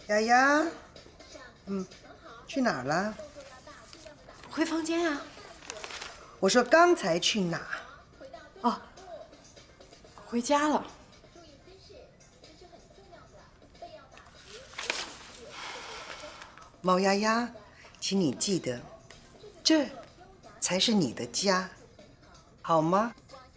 丫丫，去哪儿了？ 回房间呀。 我说刚才去哪？ 哦，回家了。 猫丫丫，请你记得，这才是你的家，好吗？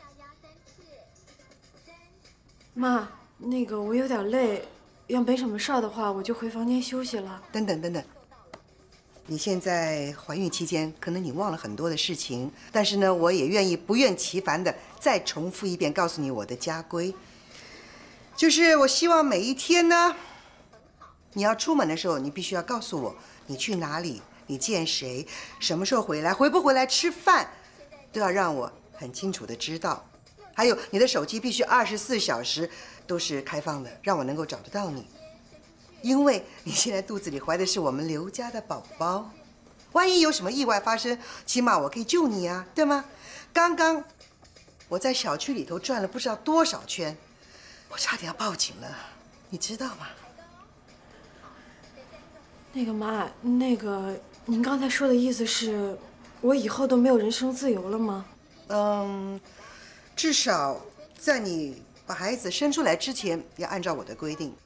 妈，那个我有点累，要没什么事儿的话，我就回房间休息了。 等等等等，你现在怀孕期间，可能你忘了很多的事情，但是呢，我也愿意不厌其烦的再重复一遍，告诉你我的家规，就是我希望每一天呢，你要出门的时候，你必须要告诉我你去哪里，你见谁，什么时候回来，回不回来吃饭，都要让我很清楚的知道。还有，你的手机必须24小时都是开放的，让我能够找得到你。因为你现在肚子里怀的是我们刘家的宝宝，万一有什么意外发生，起码我可以救你啊，对吗？刚刚我在小区里头转了不知道多少圈，我差点要报警了，你知道吗？ 那个妈，那个您刚才说的意思是，我以后都没有人身自由了吗？ 至少在你把孩子生出来之前，要按照我的规定。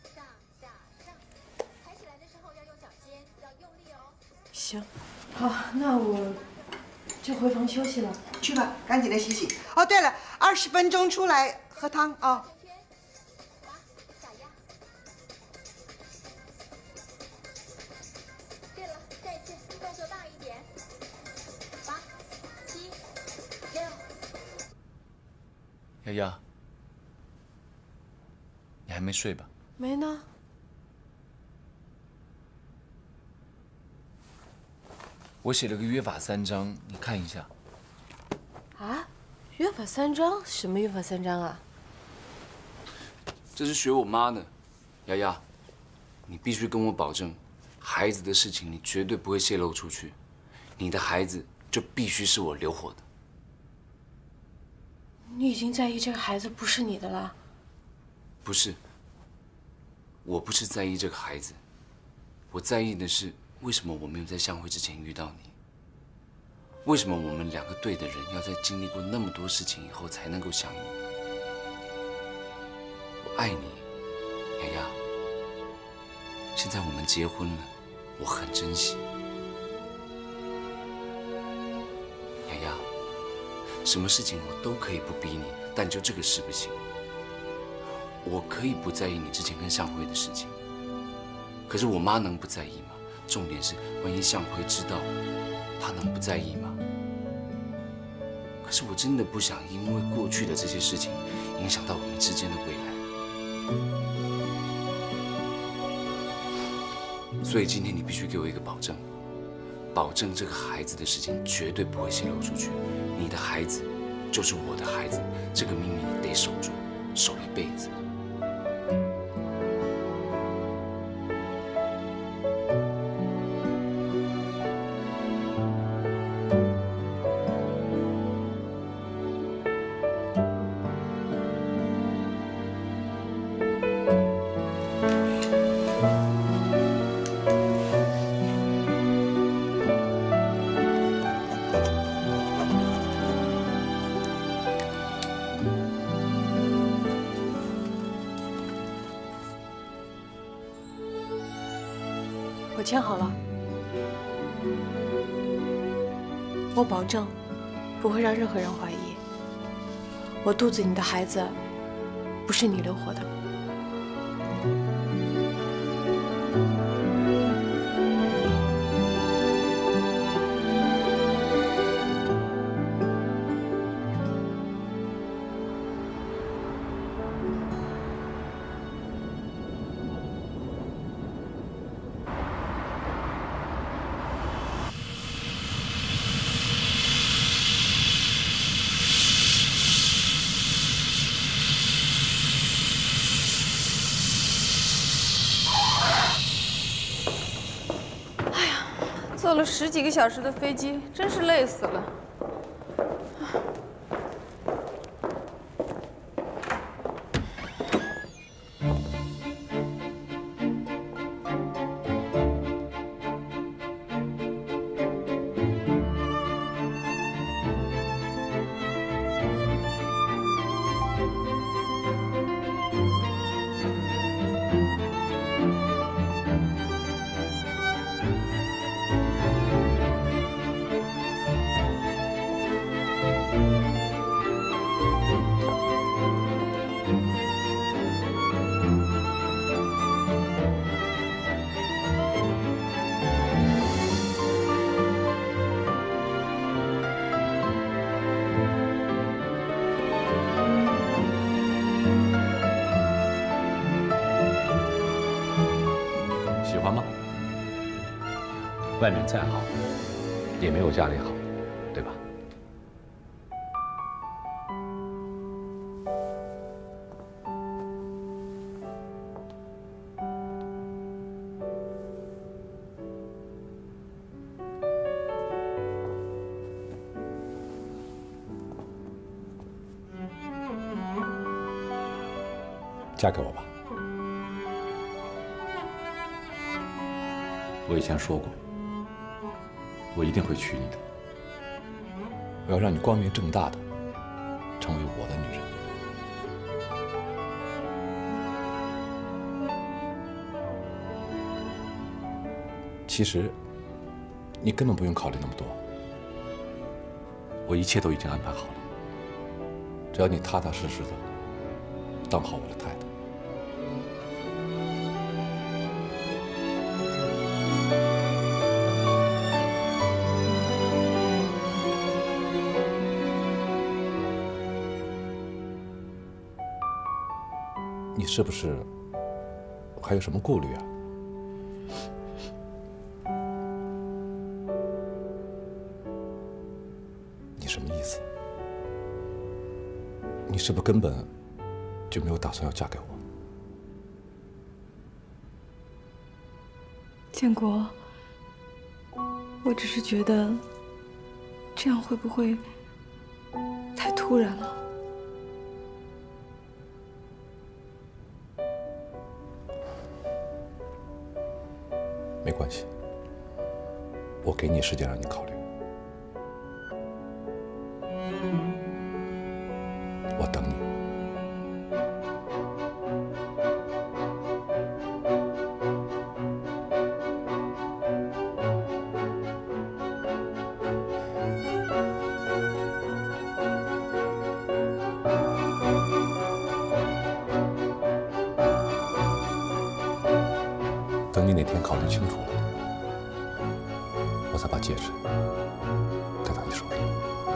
行，好，那我就回房休息了。 去吧，赶紧的洗洗。哦，对了，20分钟出来喝汤啊。 对了，再一次动作大一点。8、7、6。 丫丫，你还没睡吧？ 没呢。 我写了个约法3章，你看一下。 啊？约法3章？什么约法3章啊？ 这是学我妈的。丫丫，你必须跟我保证，孩子的事情你绝对不会泄露出去。你的孩子就必须是我留活的。 你已经在意这个孩子不是你的了？ 不是，我不是在意这个孩子，我在意的是为什么我没有在相会之前遇到你？为什么我们2个对的人要在经历过那么多事情以后才能够相遇？我爱你，丫丫。现在我们结婚了，我很珍惜。丫丫，什么事情我都可以不逼你，但就这个事不行。我可以不在意你之前跟向辉的事情，可是我妈能不在意吗？重点是，万一向辉知道，他能不在意吗？可是我真的不想因为过去的这些事情，影响到我们之间的未来。所以今天你必须给我一个保证，保证这个孩子的事情绝对不会泄露出去。你的孩子就是我的孩子，这个秘密你得守住，守一辈子。 我签好了，我保证不会让任何人怀疑，我肚子里的孩子不是你留活的。坐了10几个小时的飞机，真是累死了。 欢吗？外面再好，也没有家里好，对吧？嫁给我吧。我以前说过，我一定会娶你的。我要让你光明正大的成为我的女人。其实，你根本不用考虑那么多，我一切都已经安排好了。只要你踏踏实实的当好我的太太。你是不是还有什么顾虑啊？你什么意思？你是不是根本就没有打算要嫁给我？ 建国，我只是觉得这样会不会太突然了？ 没关系，我给你时间让你考虑。我等你。等你哪天考虑清楚了，我才把戒指戴到你手上。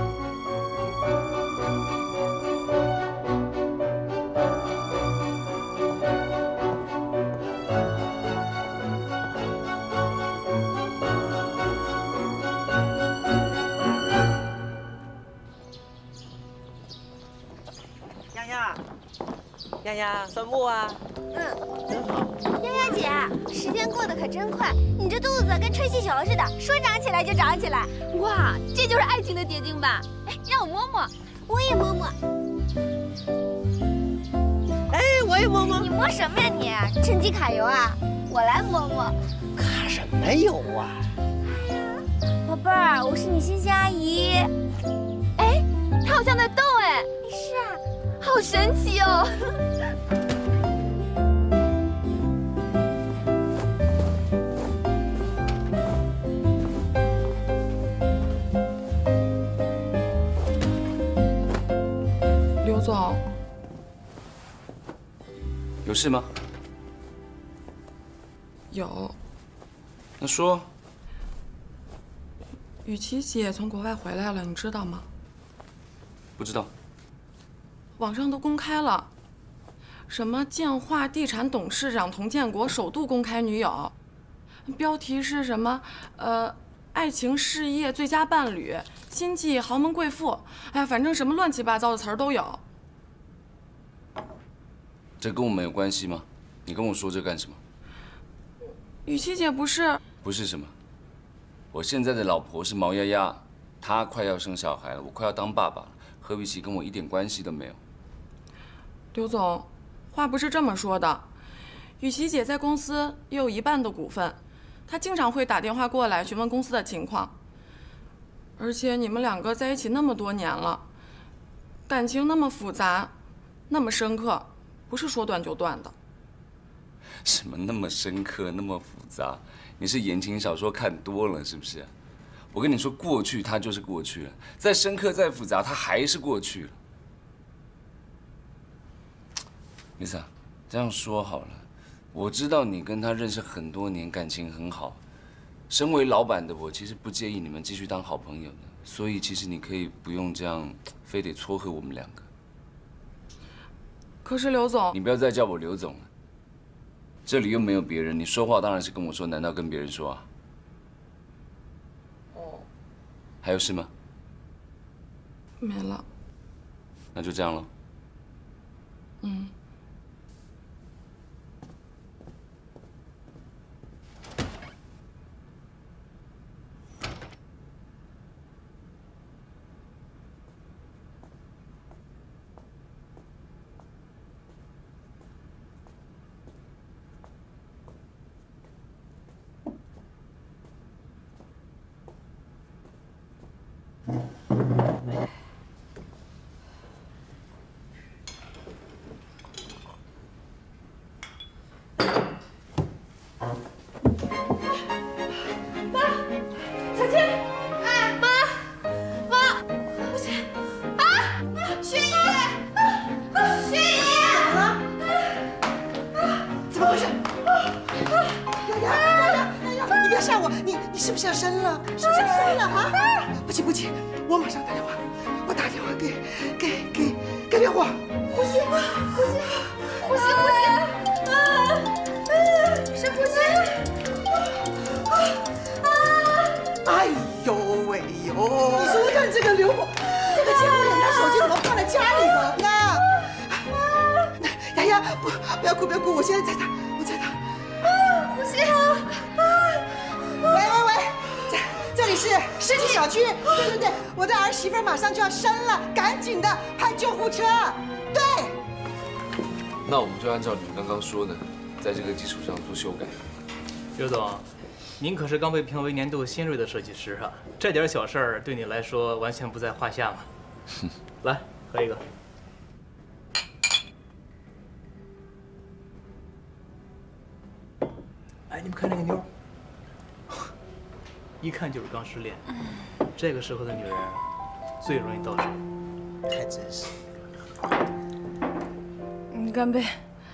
丫丫，丫丫，算木啊？真好。 丫丫姐，时间过得可真快，你这肚子跟吹气球似的，说长起来就长起来。 哇，这就是爱情的结晶吧？哎，让我摸摸。 我也摸摸。 哎，我也摸摸。 你摸什么呀你？趁机揩油啊？我来摸摸。 揩什么油啊？ 哎呀，宝贝儿，我是你欣欣阿姨。 哎，它好像在动哎。 是啊， 好神奇哦。 刘总， 有事吗？ 有。 那说。 雨琦姐从国外回来了，你知道吗？ 不知道。 网上都公开了，什么建化地产董事长佟建国首度公开女友，标题是什么？爱情事业最佳伴侣，心计豪门贵妇，哎，反正什么乱七八糟的词儿都有。 这跟我们有关系吗？你跟我说这干什么？ 雨琦姐不是？ 不是什么？我现在的老婆是毛丫丫，她快要生小孩了，我快要当爸爸了，何必其跟我一点关系都没有。 刘总，话不是这么说的。雨琦姐在公司也有一半的股份，她经常会打电话过来询问公司的情况。而且你们两个在一起那么多年了，感情那么复杂，那么深刻，不是说断就断的。 什么那么深刻，那么复杂？你是言情小说看多了是不是？我跟你说，过去它就是过去了，再深刻再复杂，它还是过去了。Lisa， 这样说好了，我知道你跟他认识很多年，感情很好。身为老板的我，其实不介意你们继续当好朋友的，所以其实你可以不用这样，非得撮合我们两个。 可是刘总， 你不要再叫我刘总了。 这里又没有别人，你说话当然是跟我说，难道跟别人说啊？ 哦。 还有事吗？ 没了。 那就这样了。 嗯。 那我们就按照你们刚刚说的，在这个基础上做修改。 刘总，您可是刚被评为年度新锐的设计师啊，这点小事儿对你来说完全不在话下嘛。来，喝一个。哎，你们看这个妞，一看就是刚失恋。这个时候的女人最容易到手，还真是。 干杯！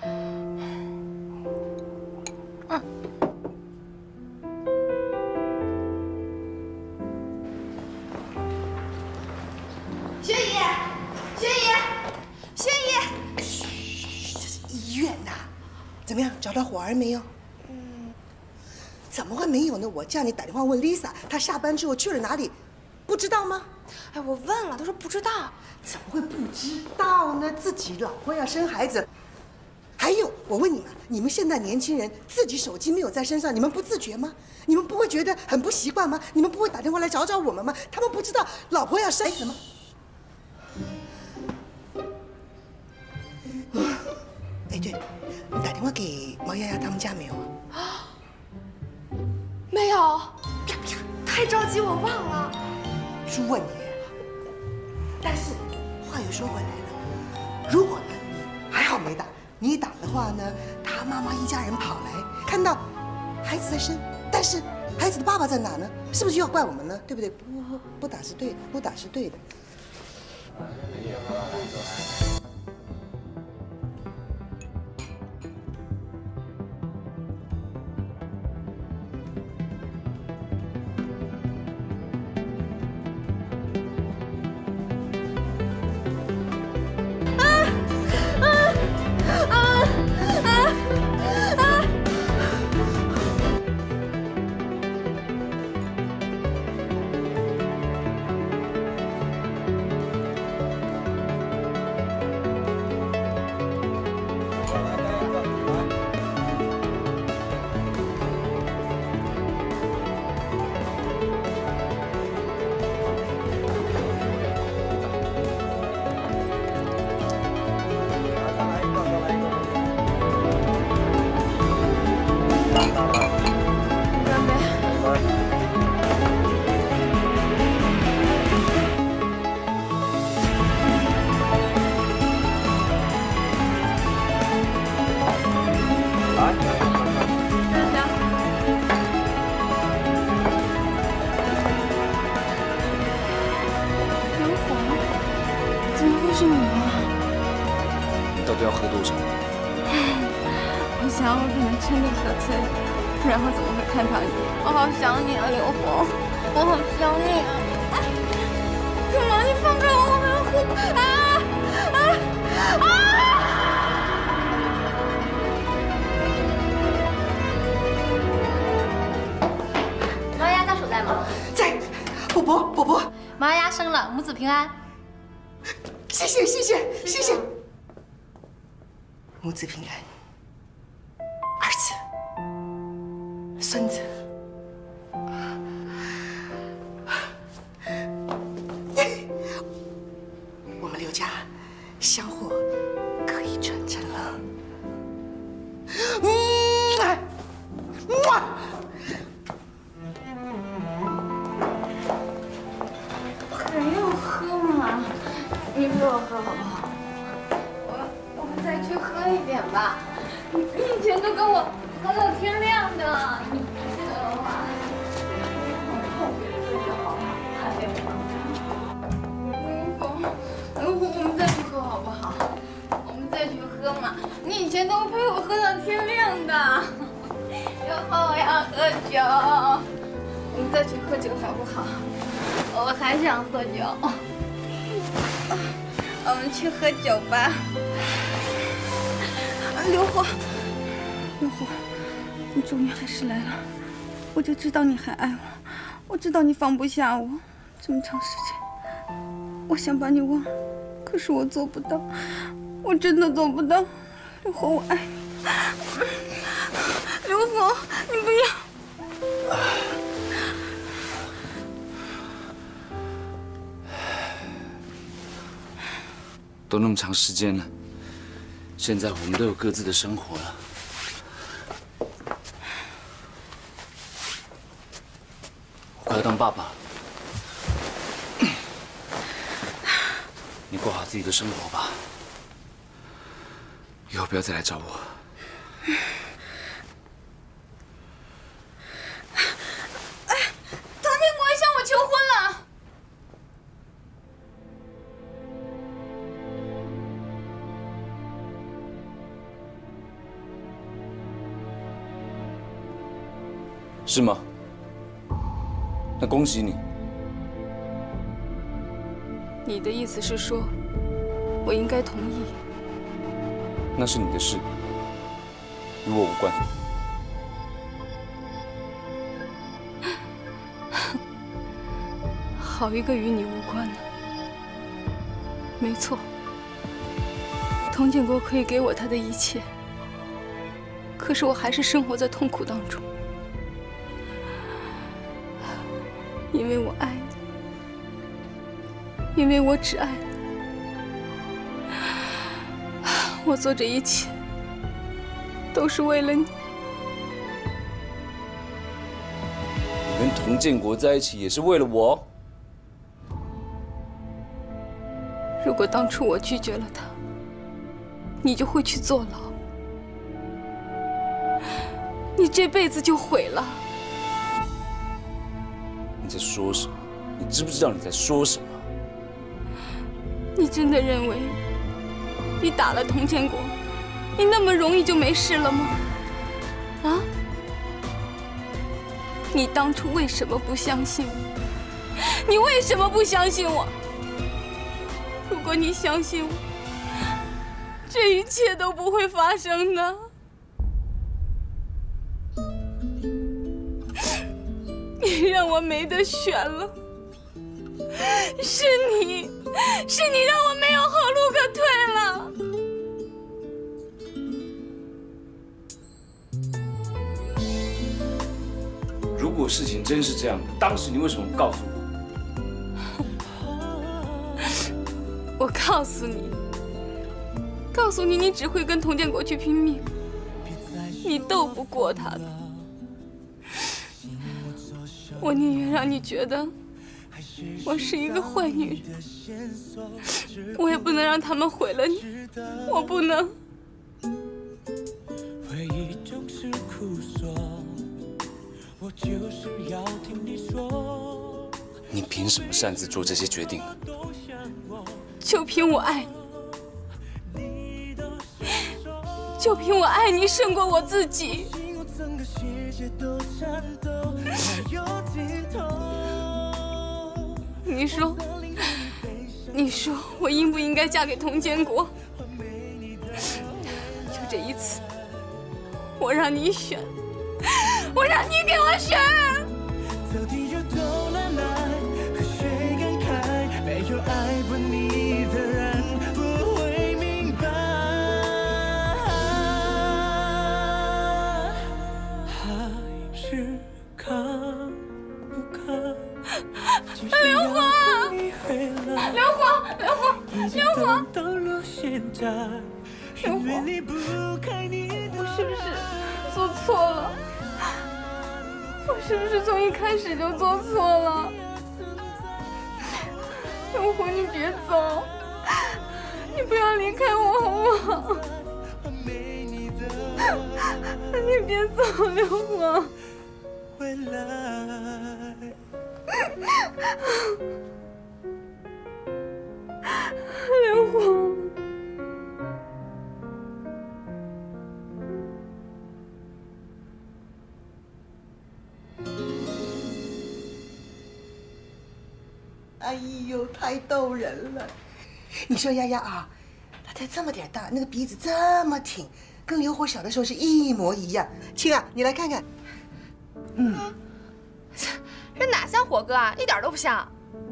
薛姨，薛姨，薛姨！ 嘘，这是医院呐。怎么样，找到伙儿没有？怎么会没有呢？我叫你打电话问 Lisa， 她下班之后去了哪里？不知道吗？ 哎，我问了，她说不知道。 怎么会不知道呢？自己老婆要生孩子。还有，我问你们，你们现在年轻人自己手机没有在身上，你们不自觉吗？你们不会觉得很不习惯吗？你们不会打电话来找找我们吗？他们不知道老婆要生孩子吗？哎，对，你打电话给毛丫丫他们家没有啊？ 没有，太着急，我忘了。 猪问你。但是话又说回来了，如果呢你还好没打。你打的话呢，他妈妈一家人跑来，看到孩子在生，但是孩子的爸爸在哪呢？是不是又要怪我们呢？对不对？不打是对的，不打是对的。 子平安。 谢谢谢谢谢谢。母子平安，儿子、孙子。 我们刘家香火可以传承了。 还要喝吗？你陪我喝好不好？我们再去喝一点吧。你以前都跟我喝到天亮的，你不记得了吗？后悔了就好了，还没有我们再去喝好不好？我们再去喝嘛！你以前都陪我喝到天亮的，以后我要喝酒。我们再去喝酒好不好？我还想喝酒。我们去喝酒吧。刘火，你终于还是来了。我就知道你还爱我，我知道你放不下我，这么长时间，我想把你忘了。 可是我做不到，我真的做不到。刘火，我爱你。刘火，你不要。 都那么长时间了，现在我们都有各自的生活了。我快要当爸爸了。 你过好自己的生活吧，以后不要再来找我。 哎，唐建国向我求婚了。 是吗？那恭喜你。 你的意思是说，我应该同意？ 那是你的事，与我无关。 好一个与你无关呢！没错，童建国可以给我他的一切，可是我还是生活在痛苦当中，因为我爱你。 因为我只爱你，我做这一切都是为了你。 你跟童建国在一起也是为了我。 如果当初我拒绝了他，你就会去坐牢，你这辈子就毁了。 你在说什么？你知不知道你在说什么？ 你真的认为你打了童建国，你那么容易就没事了吗？啊？你当初为什么不相信我？你为什么不相信我？如果你相信我，这一切都不会发生的。你让我没得选了。 是你让我没有后路可退了。 如果事情真是这样的，当时你为什么不告诉我？ 我告诉你，你只会跟童建国去拼命，你斗不过他的。我宁愿让你觉得。 我是一个坏女人，我也不能让他们毁了你，我不能。 你凭什么擅自做这些决定？ 就凭我爱你，就凭我爱你胜过我自己。你说我应不应该嫁给童建国？就这一次，我让你选，我让你给我选。 天皇，我是不是做错了？我是不是从一开始就做错了？天皇，你别走，你不要离开我好不好？你别走，天皇。天皇。 哎呦，太逗人了！你说丫丫啊，她才这么点大，那个鼻子这么挺，跟刘火小的时候是一模一样。青啊，你来看看。 这哪像火哥啊，一点都不像。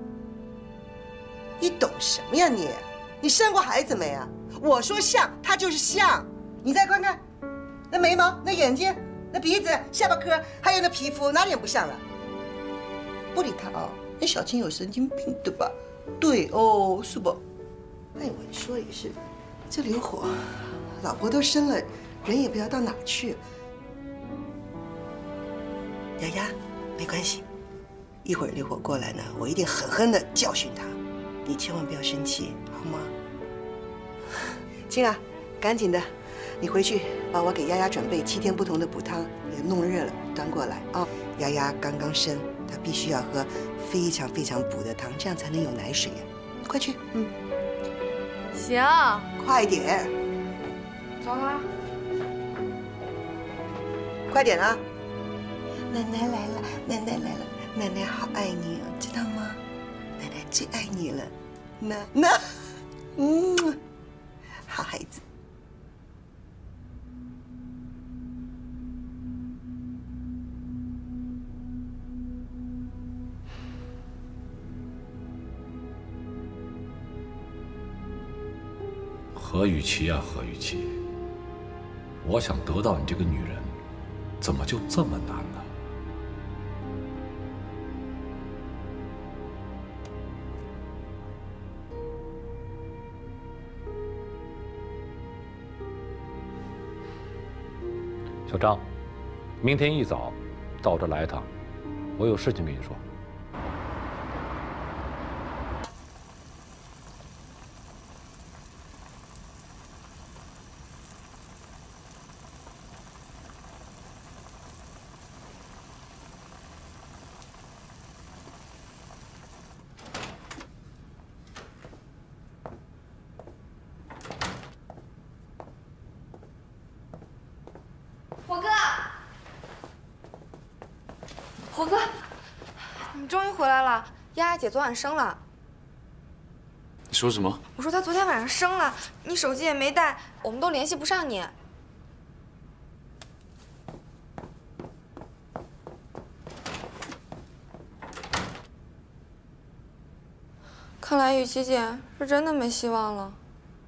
你懂什么呀你？你生过孩子没啊？我说像，他就是像。你再看看，那眉毛、那眼睛、那鼻子、下巴颏，还有那皮肤，哪点不像了？不理他啊。那小青有神经病的吧？对哦，是不？哎，我说也是，这刘火，老婆都生了，人也不知道到哪去。丫丫，没关系，一会儿刘火过来呢，我一定狠狠地教训他，你千万不要生气，好吗？青啊，赶紧的，你回去帮我给丫丫准备7天不同的补汤，也弄热了端过来啊。丫丫刚刚生，她必须要喝非常非常补的汤，这样才能有奶水呀。快去， 行， 快点， 走了， 快点啊！奶奶来了，奶奶来了，奶奶好爱你哦，知道吗？奶奶最爱你了，那，好孩子。 何雨琪呀，何雨琪，我想得到你这个女人，怎么就这么难呢？小张，明天一早到我这来一趟，我有事情跟你说。 火哥，火哥，你终于回来了。丫丫姐昨晚生了。 你说什么？ 我说她昨天晚上生了，你手机也没带，我们都联系不上你。看来雨琪姐是真的没希望了。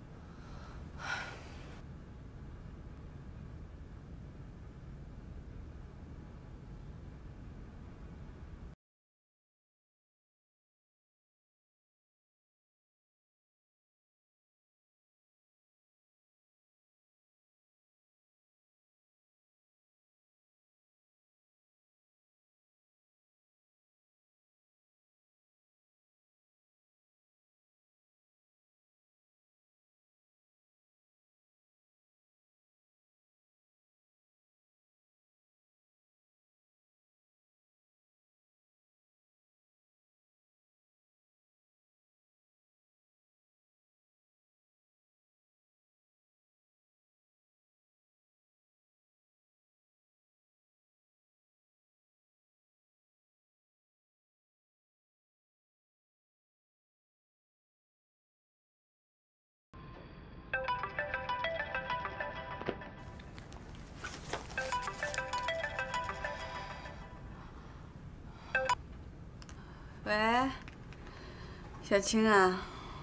喂，小青啊，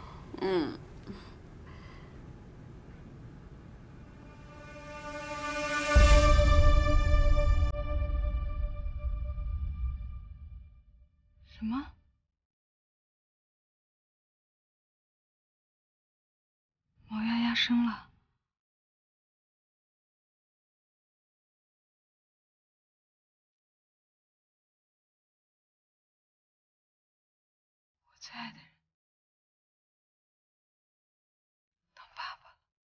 什么？毛丫丫生了。我最爱的人当爸爸了，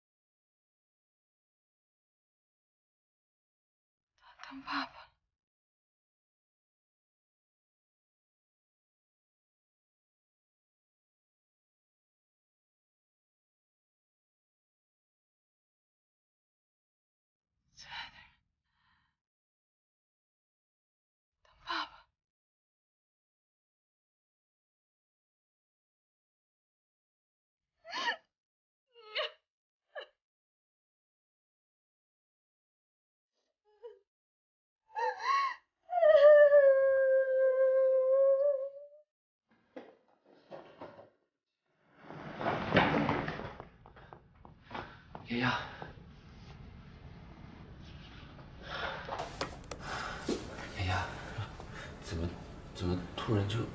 他当爸爸了。最爱的人当爸爸。 丫丫，丫丫，怎么突然就……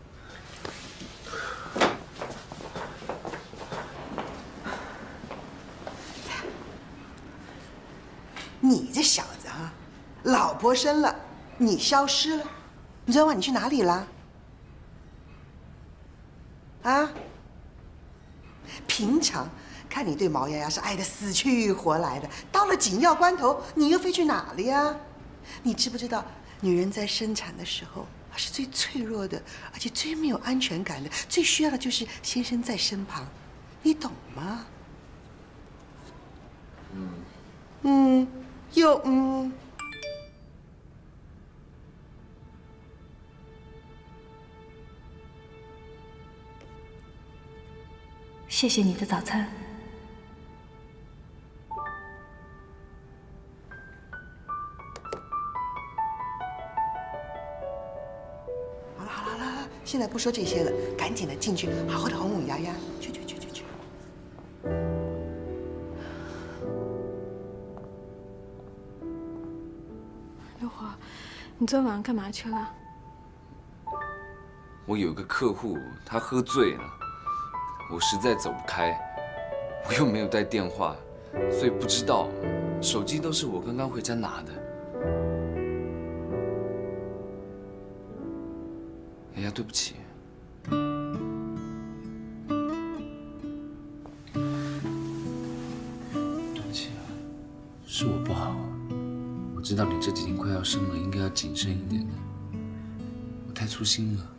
你这小子啊，老婆生了，你消失了，你昨天晚你去哪里了？啊？平常看你对毛丫丫是爱得死去活来的，到了紧要关头，你又飞去哪里呀？你知不知道，女人在生产的时候，她是最脆弱的，而且最没有安全感的，最需要的就是先生在身旁，你懂吗？ 谢谢你的早餐。 好了，现在不说这些了，赶紧的进去，好好的哄哄丫丫，去。 刘火，你昨天晚上干嘛去了？ 我有个客户，他喝醉了，我实在走不开，我又没有带电话，所以不知道，手机都是我刚刚回家拿的。丫丫，对不起。对不起啊，是我不好。我知道你这几天快要生了，应该要谨慎一点的，我太粗心了。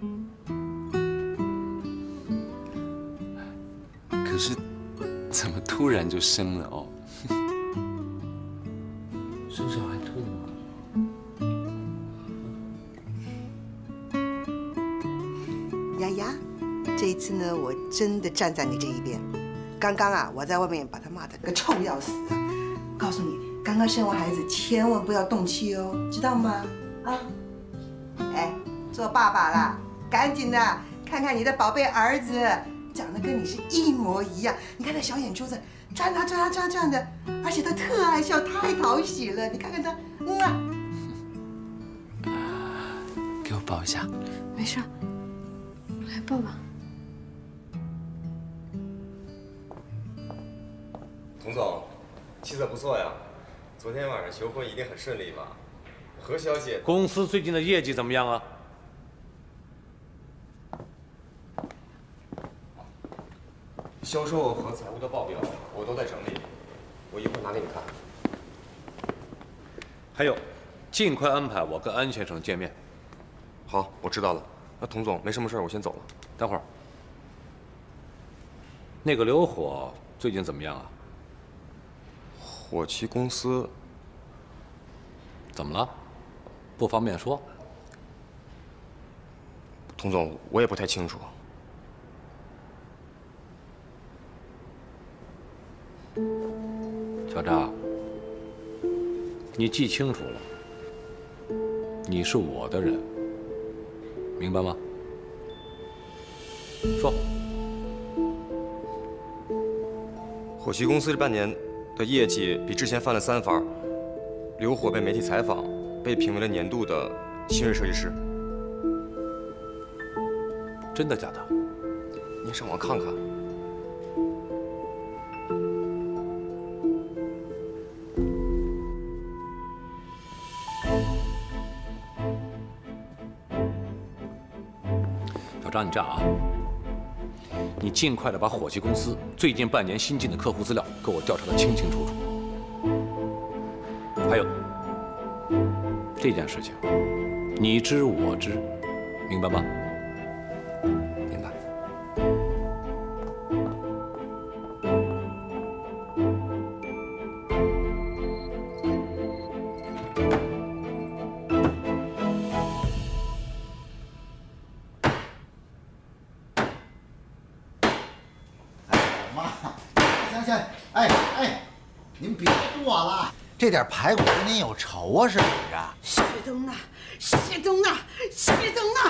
可是，怎么突然就生了哦？生小孩痛吗？丫丫，这一次呢，我真的站在你这一边。刚刚啊，我在外面把他骂得个臭要死啊！告诉你，刚刚生完孩子，千万不要动气哦，知道吗？啊！哎，做爸爸啦，赶紧的看看你的宝贝儿子。长得跟你是一模一样，你看那小眼珠子转啊的，而且他特爱笑，太讨喜了。你看看他， 给我抱一下。 没事，来抱吧。 童总，气色不错呀，昨天晚上求婚一定很顺利吧？何小姐， 公司最近的业绩怎么样啊？ 销售和财务的报表我都在整理，我一会儿拿给你看。 还有，尽快安排我跟安先生见面。 好，我知道了。那童总没什么事，我先走了。 等会儿，那个刘火最近怎么样啊？ 火漆公司怎么了？不方便说。 童总，我也不太清楚。 小张，你记清楚了，你是我的人，明白吗？说。 火漆公司这半年的业绩比之前翻了3番，刘火被媒体采访，被评为了年度的新锐设计师。 真的假的？ 您上网看看。 找你这样啊，你尽快的把火器公司最近半年新进的客户资料给我调查的清清楚楚。还有这件事情，你知我知，明白吗？ 明白。 您别剁了，这点排骨跟您有仇啊？是怎么着？ 薛东啊，薛东啊，薛东啊！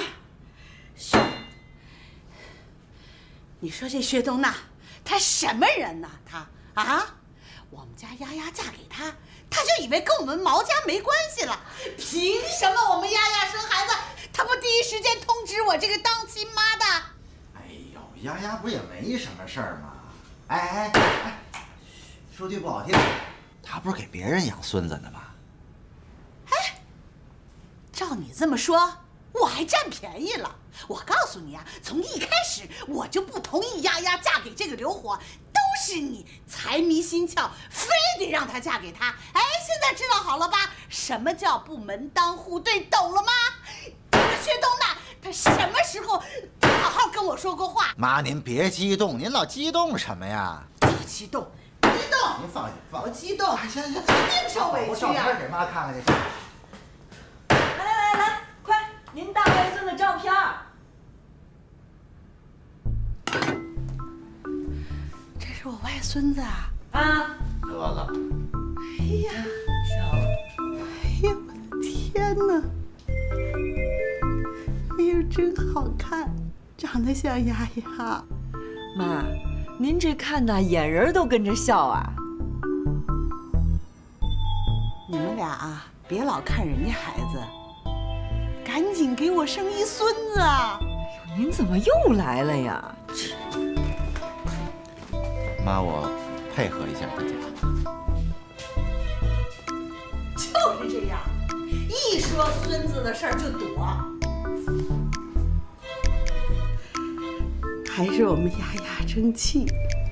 你说这薛东呐，他什么人呐？他啊，我们家丫丫嫁给他，他就以为跟我们毛家没关系了。凭什么我们丫丫生孩子，他不第一时间通知我这个当亲妈的？ 哎呦，丫丫不也没什么事儿吗？哎，说句不好听，他不是给别人养孙子呢吗？ 哎，照你这么说，我还占便宜了。我告诉你啊，从一开始我就不同意丫丫嫁给这个刘火，都是你财迷心窍，非得让她嫁给他。哎，现在知道好了吧？什么叫不门当户对，懂了吗？这个薛东呢，他什么时候好好跟我说过话？ 妈，您别激动，您老激动什么呀？ 不激动，激动！ 您放心， 我激动， 行， 一定受委屈我照啊！ 片给妈看看去。 来，快，您大外孙的照片。 这是我外孙子啊！ 啊， 得了。 哎呀， 笑了。 哎呀，我的天哪！哎呦，真好看，长得像丫丫。 妈，您这看呐，眼仁都跟着笑啊。 你们俩啊，别老看人家孩子，赶紧给我生一孙子啊！ 您怎么又来了呀？ 妈，我配合一下大家。 就是这样，一说孙子的事儿就躲。还是我们丫丫争气。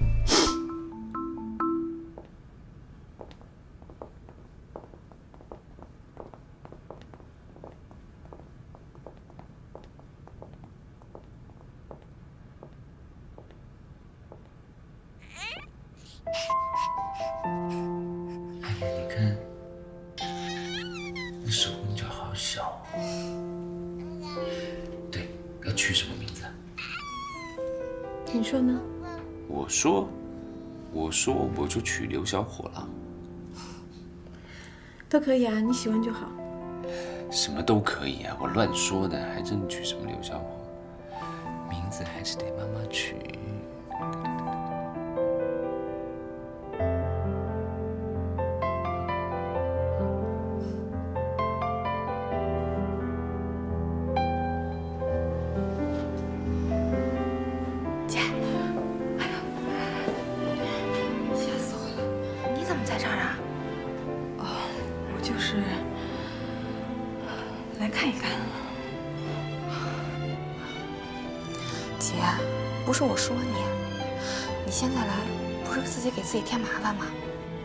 你看，那手工脚好小哦。对，要取什么名字？ 你说呢？ 我说我就取刘小火狼。 都可以啊，你喜欢就好。 什么都可以啊，我乱说的，还真取什么刘小火，名字还是得妈妈取。 不是我说你，你现在来不是自己给自己添麻烦吗？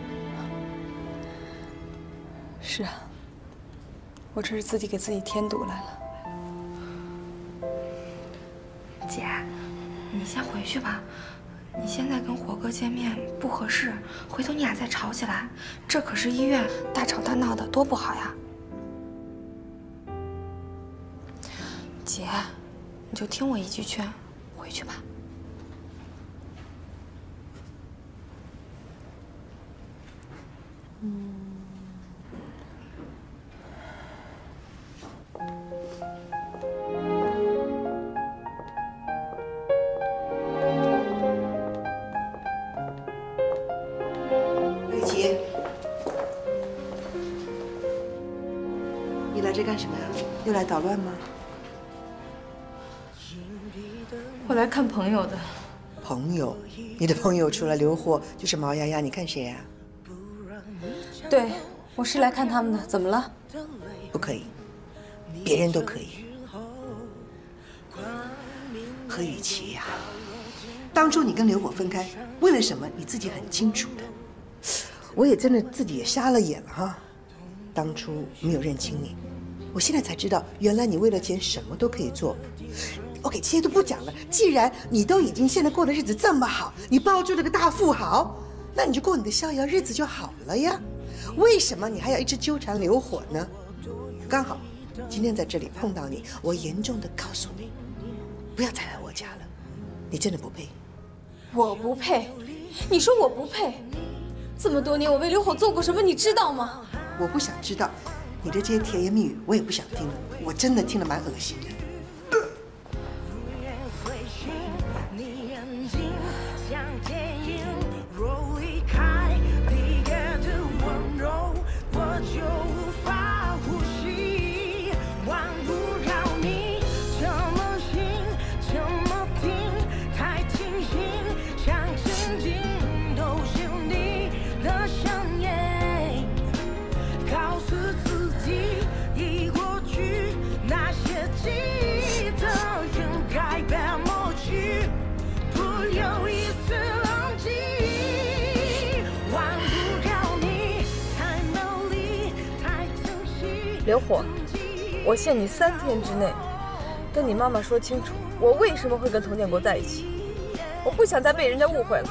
是啊，我这是自己给自己添堵来了。姐，你先回去吧，你现在跟火哥见面不合适，回头你俩再吵起来，这可是医院，大吵大闹的多不好呀。姐，你就听我一句劝，回去吧。 魏琪，你来这干什么呀？又来捣乱吗？ 我来看朋友的。 朋友？你的朋友除了刘霍就是毛丫丫，你看谁呀？ 对，我是来看他们的。怎么了？ 不可以，别人都可以。 何雨琪呀，当初你跟刘火分开，为了什么你自己很清楚的。我也真的自己也瞎了眼了哈，当初没有认清你，我现在才知道，原来你为了钱什么都可以做。OK， 这些都不讲了。既然你都已经现在过的日子这么好，你抱住了个大富豪，那你就过你的逍遥日子就好了呀。为什么你还要一直纠缠刘火呢？刚好今天在这里碰到你，我严重的告诉你，不要再来我家了，你真的不配。 我不配？你说我不配？这么多年我为刘火做过什么，你知道吗？ 我不想知道，你的这些甜言蜜语我也不想听了，我真的听了蛮恶心的。 刘火，我限你3天之内跟你妈妈说清楚，我为什么会跟佟建国在一起。我不想再被人家误会了。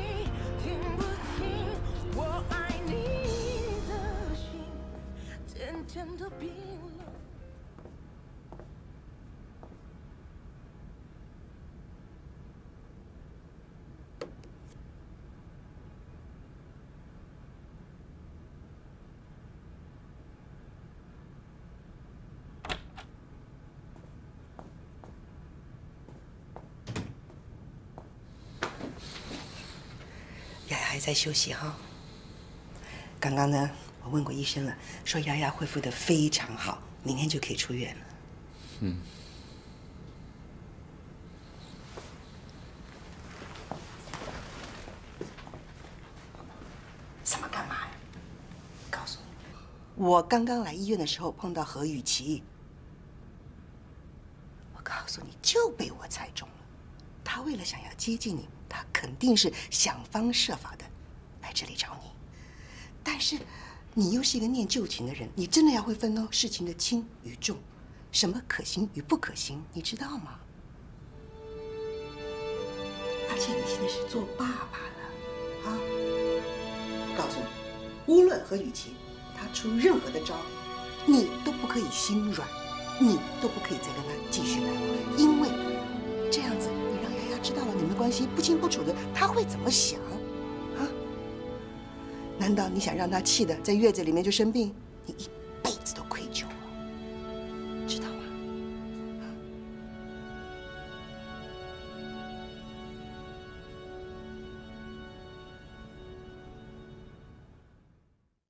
丫丫还在休息哈。刚刚呢，我问过医生了，说丫丫恢复得非常好，明天就可以出院了。 嗯。 怎么干嘛呀？告诉你，我刚刚来医院的时候碰到何雨琪，我告诉你就被我猜中了。他为了想要接近你，他肯定是想方设法的来这里找你。但是你又是一个念旧情的人，你真的要会分哦事情的轻与重，什么可行与不可行，你知道吗？而且你现在是做爸爸了啊！告诉你，无论何雨琪他出任何的招，你都不可以心软，你都不可以再跟他继续来往，因为这样子你让丫丫知道了你们的关系不清不楚的，他会怎么想啊？难道你想让他气的在月子里面就生病？你一